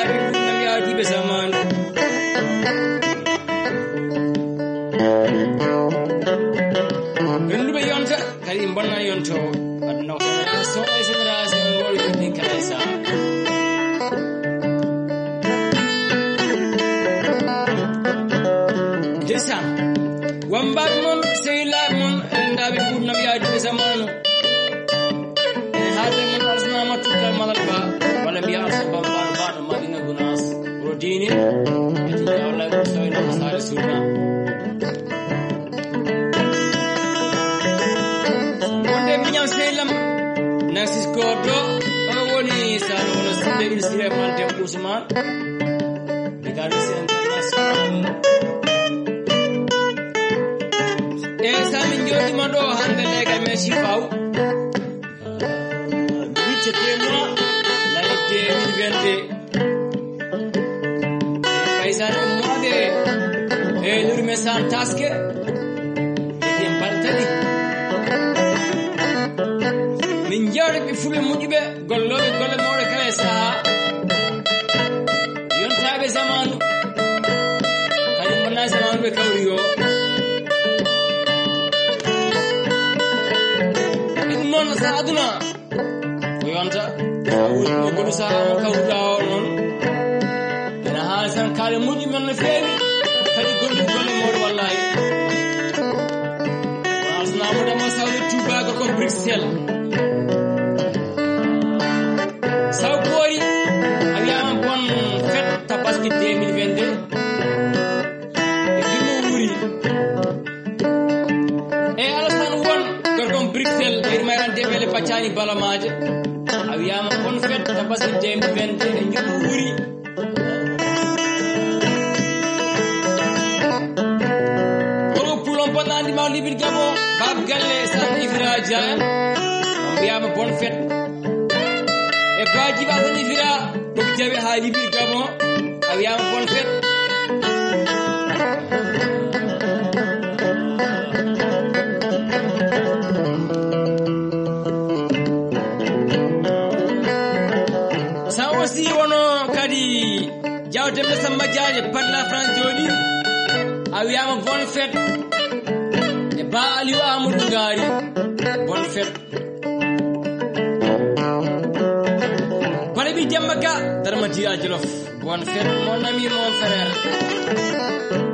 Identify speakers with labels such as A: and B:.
A: ndabi nam yaati be zaman rendu be yonta kali bonna yonto adna ko so ay generation ngol fi kalesa desa wambar mon seyla mon ndabi nam yaati be zaman هذا من أرزنا ما تكلم ملبا ولم يعرف بمبار بعد ما دين الناس روتيني يتجاوز الله يسوينا مسار سورنا وندم بنيام سلام ناسيس كوردو أولي سالو نسند بالسيرة فانتم كوسمان بكارس international سامين جودي ما دو هندل لك ماشي فاو c'était moi l'année 2020 paisane moi de lurme san taske était baltali min jawre be fube mujibe gollobe golle mawre kala sa yontabe zamanu kadi monna zamanu be kawriyo non sa aduna yonta awul mo gonu sa kawda non ina hasan kale muji men no feewi kadi golli golle mod wallahi wasna mo dama sawle tuba ko Bruxelles saw boy aliyama bon fête tabaski 2022 e mo wuri e Alassane won ko Bruxelles e mayrante bele pacani balamaje awiyama on fête tabaski 2022 e ngimu wuri ko pulon panandi ma libir gamo bab galle sa ifira jaan awiyama bon fête e baji ba sa ifira ko jabe ha libir gamo awiyama bon fête aussi wono kadi jawte be samba jaaje par la France joni awiyama bonne fête e ba aliou amadou ngari bonne fête bale bi demba ga darma tiya jolof bonne fête mon ami mon frère